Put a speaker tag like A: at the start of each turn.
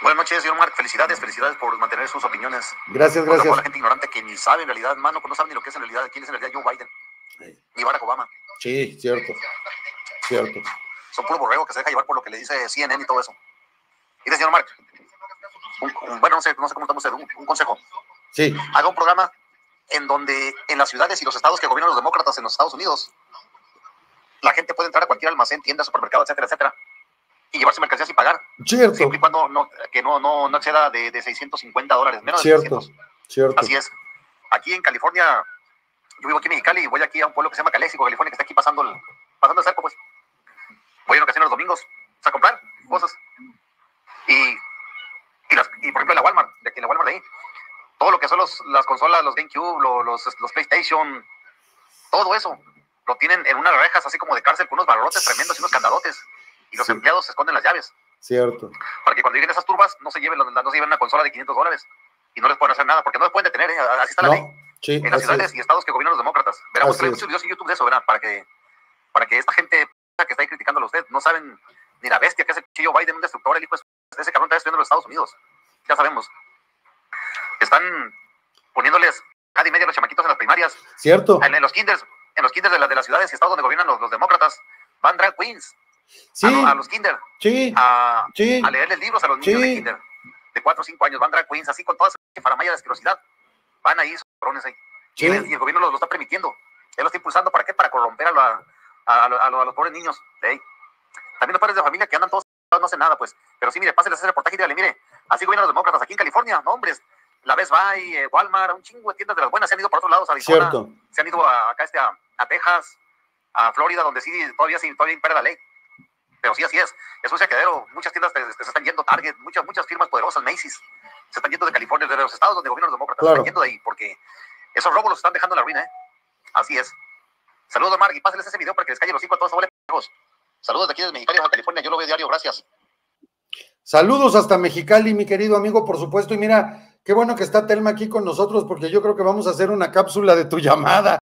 A: Buenas noches, señor Mark. Felicidades por mantener sus opiniones.
B: Gracias,
A: Por
B: gracias.
A: la gente ignorante que ni sabe en realidad, mano, no sabe ni lo que es en realidad, quién es en realidad Joe Biden, ni Barack Obama.
B: Sí, cierto. Cierto.
A: Son puro borrego que se deja llevar por lo que le dice CNN y todo eso. Mire, señor Mark, bueno, no sé cómo estamos, un consejo.
B: Sí.
A: Haga un programa en donde en las ciudades y los estados que gobiernan los demócratas en los Estados Unidos, la gente puede entrar a cualquier almacén, tienda, supermercado, etcétera, etcétera, y llevarse mercancías sin pagar.
B: Cierto.
A: Siempre y cuando no exceda de $650, menos de
B: Cierto.
A: 600.
B: Cierto.
A: Así es. Aquí en California, yo vivo aquí en Mexicali y voy aquí a un pueblo que se llama Calexico, California, que está aquí pasando el cerco, pues. Voy en ocasiones los domingos a comprar cosas. Y por ejemplo, en la Walmart, de aquí en la Walmart de ahí, todo lo que son las consolas, los GameCube, los PlayStation, todo eso, lo tienen en unas rejas así como de cárcel con unos barrotes tremendos y unos candadotes. Y los empleados se esconden las llaves.
B: Cierto.
A: Para que cuando lleguen esas turbas no se lleven una consola de $500 y no les pueden hacer nada, porque no les pueden detener, así está la ley.
B: Sí,
A: en las ciudades y estados que gobiernan los demócratas. Veremos, hay muchos videos en YouTube de eso, ¿verdad? Para que esta gente que está ahí criticándolo a usted, no saben ni la bestia que es el Joe Biden, un destructor, el hijo de ese cabrón está destruyendo los Estados Unidos. Ya sabemos. Están poniéndoles cada y media a los chamaquitos en las primarias.
B: Cierto.
A: En los kinders de las ciudades y estados donde gobiernan los demócratas, van drag queens.
B: Sí.
A: A los kinder.
B: Sí.
A: A
B: Sí.
A: leerles libros a los niños de kinder. De 4 o 5 años, van drag queens, así con toda esa faramaya de asquerosidad. Van ahí, esos cabrones ahí. Sí. Y el gobierno lo está permitiendo. Él lo está impulsando. ¿Para qué? Para corromper a los pobres niños. ¿Sí? También los padres de familia que andan todos no hacen nada, pues. Pero sí, mire, pásenles ese reportaje y dígale, mire, así gobiernan los demócratas aquí en California. No, hombres, la Best Buy, Walmart, un chingo de tiendas de las buenas se han ido por otros lados, a Arizona.
B: Cierto.
A: Se han ido a Texas, a Florida, donde sí todavía impera la ley. Pero sí, así es. Es un saqueadero. Muchas tiendas se están yendo, Target, muchas firmas poderosas, Macy's, se están yendo de California, de los estados donde gobiernan los demócratas.
B: Claro.
A: Se están yendo de ahí, porque esos robos los están dejando en la ruina, ¿eh? Así es. Saludos, Mark, y pásenles ese video para que les calle los hijos a todos esos pendejos. Saludos de aquí desde Mexicali, California. Yo lo veo diario, gracias.
B: Saludos hasta Mexicali, mi querido amigo, por supuesto. Y mira, qué bueno que está Telma aquí con nosotros, porque yo creo que vamos a hacer una cápsula de tu llamada.